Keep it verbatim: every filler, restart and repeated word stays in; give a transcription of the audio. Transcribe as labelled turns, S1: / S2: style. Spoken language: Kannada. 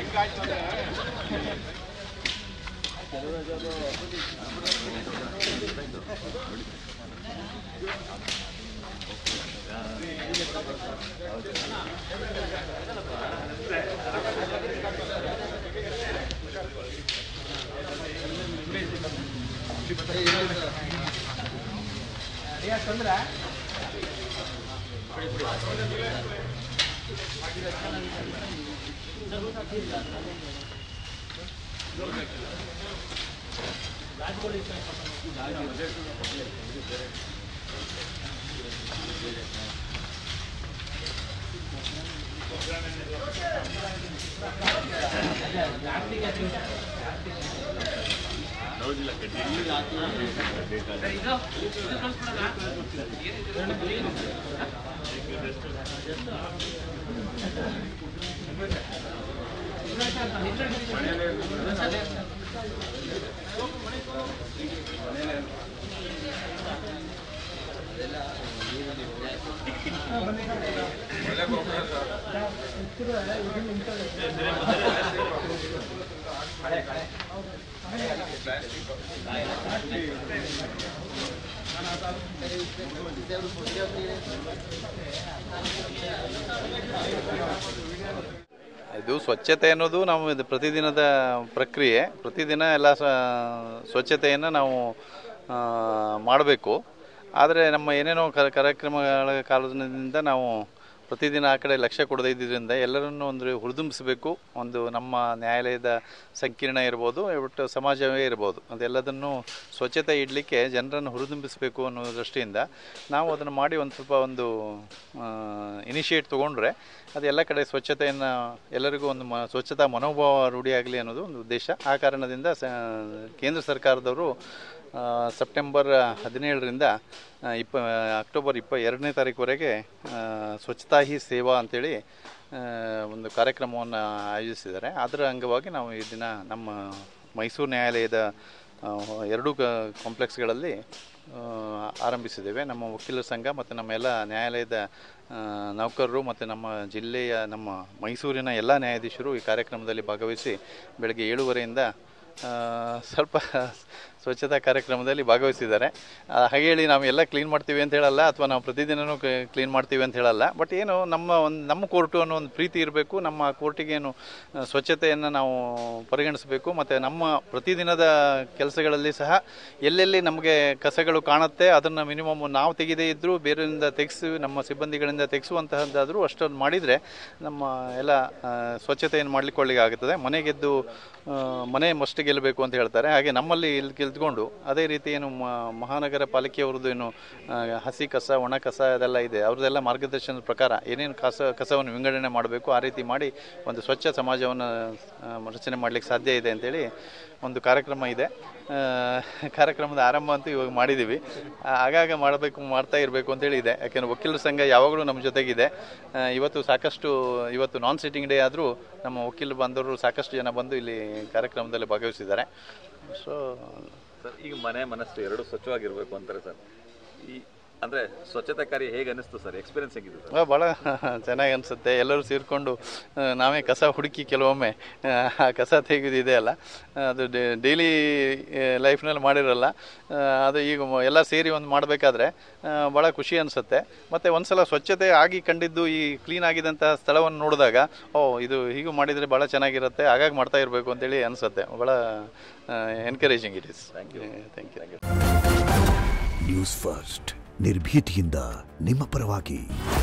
S1: ಇದು ಸ್ವಚ್ಛತೆ ಅನ್ನೋದು ನಮ್ಮ ಇದು ಪ್ರತಿದಿನದ ಪ್ರಕ್ರಿಯೆ. ಪ್ರತಿದಿನ ಎಲ್ಲ ಸ್ವಚ್ಛತೆಯನ್ನು ನಾವು ಮಾಡಬೇಕು. ಆದರೆ ನಮ್ಮ ಏನೇನೋ ಕಾರ್ಯಕ್ರಮಗಳ ಕಾರಣದಿಂದ ನಾವು ಪ್ರತಿದಿನ ಆ ಕಡೆ ಲಕ್ಷ್ಯ ಕೊಡದೇ ಇದ್ದರಿಂದ ಎಲ್ಲರನ್ನೂ ಒಂದು ಹುರಿದುಂಬಿಸಬೇಕು. ಒಂದು ನಮ್ಮ ನ್ಯಾಯಾಲಯದ ಸಂಕೀರ್ಣ ಇರ್ಬೋದು, ಒಟ್ಟು ಸಮಾಜವೇ ಇರ್ಬೋದು, ಅದೆಲ್ಲದನ್ನು ಸ್ವಚ್ಛತೆ ಇಡಲಿಕ್ಕೆ ಜನರನ್ನು ಹುರಿದುಂಬಿಸಬೇಕು ಅನ್ನೋ ದೃಷ್ಟಿಯಿಂದ ನಾವು ಅದನ್ನು ಮಾಡಿ ಒಂದು ಸ್ವಲ್ಪ ಒಂದು ಇನಿಷಿಯೇಟ್ ತೊಗೊಂಡ್ರೆ ಅದು ಎಲ್ಲ ಕಡೆ ಸ್ವಚ್ಛತೆಯನ್ನು ಎಲ್ಲರಿಗೂ ಒಂದು ಮ ಸ್ವಚ್ಛತಾ ಮನೋಭಾವ ರೂಢಿಯಾಗಲಿ ಅನ್ನೋದು ಒಂದು ಉದ್ದೇಶ. ಆ ಕಾರಣದಿಂದ ಸ ಕೇಂದ್ರ ಸರ್ಕಾರದವರು ಸೆಪ್ಟೆಂಬರ್ ಹದಿನೇಳರಿಂದ ಇಪ್ಪ ಅಕ್ಟೋಬರ್ ಇಪ್ಪ ಎರಡನೇ ತಾರೀಕುವರೆಗೆ ಸ್ವಚ್ಛತಾ ಹಿ ಸೇವಾ ಅಂಥೇಳಿ ಒಂದು ಕಾರ್ಯಕ್ರಮವನ್ನು ಆಯೋಜಿಸಿದ್ದಾರೆ. ಅದರ ಅಂಗವಾಗಿ ನಾವು ಈ ದಿನ ನಮ್ಮ ಮೈಸೂರು ನ್ಯಾಯಾಲಯದ ಎರಡೂ ಕಾಂಪ್ಲೆಕ್ಸ್ಗಳಲ್ಲಿ ಆರಂಭಿಸಿದ್ದೇವೆ. ನಮ್ಮ ವಕೀಲರ ಸಂಘ ಮತ್ತು ನಮ್ಮ ಎಲ್ಲ ನ್ಯಾಯಾಲಯದ ನೌಕರರು ಮತ್ತು ನಮ್ಮ ಜಿಲ್ಲೆಯ ನಮ್ಮ ಮೈಸೂರಿನ ಎಲ್ಲ ನ್ಯಾಯಾಧೀಶರು ಈ ಕಾರ್ಯಕ್ರಮದಲ್ಲಿ ಭಾಗವಹಿಸಿ ಬೆಳಗ್ಗೆ ಏಳುವರೆಯಿಂದ ಸ್ವಲ್ಪ ಸ್ವಚ್ಛತಾ ಕಾರ್ಯಕ್ರಮದಲ್ಲಿ ಭಾಗವಹಿಸಿದ್ದಾರೆ. ಹಾಗೆ ಹೇಳಿ ನಾವು ಎಲ್ಲ ಕ್ಲೀನ್ ಮಾಡ್ತೀವಿ ಅಂತ ಹೇಳಲ್ಲ, ಅಥವಾ ನಾವು ಪ್ರತಿದಿನವೂ ಕ್ಲೀನ್ ಮಾಡ್ತೀವಿ ಅಂತ ಹೇಳಲ್ಲ. ಬಟ್ ಏನು ನಮ್ಮ ಒಂದು ನಮ್ಮ ಕೋರ್ಟು ಅನ್ನೋ ಒಂದು ಪ್ರೀತಿ ಇರಬೇಕು. ನಮ್ಮ ಕೋರ್ಟಿಗೇನು ಸ್ವಚ್ಛತೆಯನ್ನು ನಾವು ಪರಿಗಣಿಸಬೇಕು. ಮತ್ತು ನಮ್ಮ ಪ್ರತಿದಿನದ ಕೆಲಸಗಳಲ್ಲಿ ಸಹ ಎಲ್ಲೆಲ್ಲಿ ನಮಗೆ ಕಸಗಳು ಕಾಣುತ್ತೆ ಅದನ್ನು ಮಿನಿಮಮ್ ನಾವು ತೆಗೆದೇ ಇದ್ದರೂ ಬೇರೆಯಿಂದ ತೆಗೆಸಿ ನಮ್ಮ ಸಿಬ್ಬಂದಿಗಳಿಂದ ತೆಗೆಸುವಂತಹದ್ದಾದರೂ ಅಷ್ಟೊಂದು ಮಾಡಿದರೆ ನಮ್ಮ ಎಲ್ಲ ಸ್ವಚ್ಛತೆಯನ್ನು ಮಾಡಲಿಕ್ಕೆ ಆಗುತ್ತದೆ. ಮನೆಗೆದ್ದು ಮನೆ ಮಸ್ಟ್ ಗೆಲ್ಲಬೇಕು ಅಂತ ಹೇಳ್ತಾರೆ. ಹಾಗೆ ನಮ್ಮಲ್ಲಿ ಇಲ್ಲಿ ಗೆಲ್ತ್ಕೊಂಡು ಅದೇ ರೀತಿ ಏನು ಮಹಾನಗರ ಪಾಲಿಕೆಯವ್ರದ್ದು ಏನು ಹಸಿ ಕಸ ಒಣ ಕಸ ಅದೆಲ್ಲ ಇದೆ, ಅವ್ರದ್ದೆಲ್ಲ ಮಾರ್ಗದರ್ಶನದ ಪ್ರಕಾರ ಏನೇನು ಕಸ ಕಸವನ್ನು ವಿಂಗಡಣೆ ಮಾಡಬೇಕು ಆ ರೀತಿ ಮಾಡಿ ಒಂದು ಸ್ವಚ್ಛ ಸಮಾಜವನ್ನು ರಚನೆ ಮಾಡಲಿಕ್ಕೆ ಸಾಧ್ಯ ಇದೆ ಅಂತೇಳಿ ಒಂದು ಕಾರ್ಯಕ್ರಮ ಇದೆ. ಕಾರ್ಯಕ್ರಮದ ಆರಂಭ ಅಂತೂ ಇವಾಗ ಮಾಡಿದ್ದೀವಿ. ಆಗಾಗ ಮಾಡಬೇಕು ಮಾಡ್ತಾ ಇರಬೇಕು ಅಂತೇಳಿ ಇದೆ. ಯಾಕೆಂದರೆ ವಕೀಲರ ಸಂಘ ಯಾವಾಗಲೂ ನಮ್ಮ ಜೊತೆಗಿದೆ. ಇವತ್ತು ಸಾಕಷ್ಟು ಇವತ್ತು ನಾನ್ ಸಿಟ್ಟಿಂಗ್ ಡೇ ಆದರೂ ನಮ್ಮ ವಕೀಲರು ಬಂದವರು ಸಾಕಷ್ಟು ಜನ ಬಂದು ಇಲ್ಲಿ ಕಾರ್ಯಕ್ರಮದಲ್ಲಿ ಭಾಗವಹಿಸಿದ್ದಾರೆ. ಸೊ
S2: ಸರ್, ಈಗ ಮನೆ ಮನಸ್ಸು ಎರಡು ಸ್ವಚ್ಛವಾಗಿರಬೇಕು ಅಂತಾರೆ ಸರ್. ಈ ಅಂದರೆ ಸ್ವಚ್ಛತಾ ಕಾರ್ಯ ಹೇಗೆ ಅನ್ನಿಸ್ತು ಸರ್? ಎಕ್ಸ್ಪೀರಿಯನ್ಸ್ ಹೇಗಿದೆ ಸರ್?
S1: ಭಾಳ ಚೆನ್ನಾಗಿ ಅನಿಸುತ್ತೆ. ಎಲ್ಲರೂ ಸೇರಿಕೊಂಡು ನಾವೇ ಕಸ ಹುಡುಕಿ ಕೆಲವೊಮ್ಮೆ ಆ ಕಸ ತೆಗೆದಿದೆ ಅಲ್ಲ, ಅದು ಡೈಲಿ ಲೈಫ್ನಲ್ಲಿ ಮಾಡಿರಲ್ಲ. ಅದು ಈಗ ಎಲ್ಲ ಸೇರಿ ಒಂದು ಮಾಡಬೇಕಾದ್ರೆ ಭಾಳ ಖುಷಿ ಅನಿಸುತ್ತೆ. ಮತ್ತು ಒಂದು ಸಲ ಸ್ವಚ್ಛತೆ ಆಗಿ ಕಂಡಿದ್ದು ಈ ಕ್ಲೀನ್ ಆಗಿದ್ದಂಥ ಸ್ಥಳವನ್ನು ನೋಡಿದಾಗ ಓ ಇದು ಹೀಗೂ ಮಾಡಿದರೆ ಭಾಳ ಚೆನ್ನಾಗಿರುತ್ತೆ, ಹಾಗಾಗಿ ಮಾಡ್ತಾ ಇರಬೇಕು ಅಂತೇಳಿ ಅನಿಸುತ್ತೆ. ಭಾಳ encouraging it is. Thank you thank you
S3: news first ನಿರ್ಭೀತಿಯಿಂದ ನಿಮ್ಮ ಪರವಾಗಿ.